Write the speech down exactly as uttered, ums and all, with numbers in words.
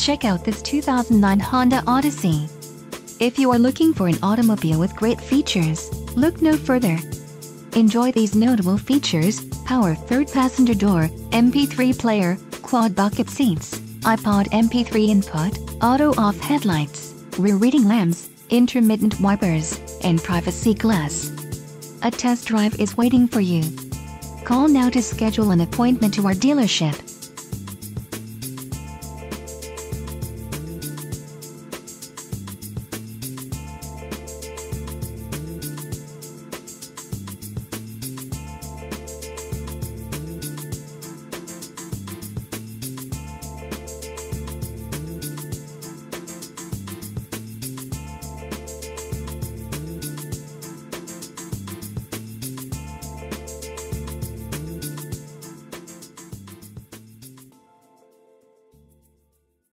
Check out this two thousand nine Honda Odyssey. If you are looking for an automobile with great features, look no further. Enjoy these notable features: power third passenger door, M P three player, quad bucket seats, iPod M P three input, auto-off headlights, rear reading lamps, intermittent wipers, and privacy glass. A test drive is waiting for you. Call now to schedule an appointment to our dealership.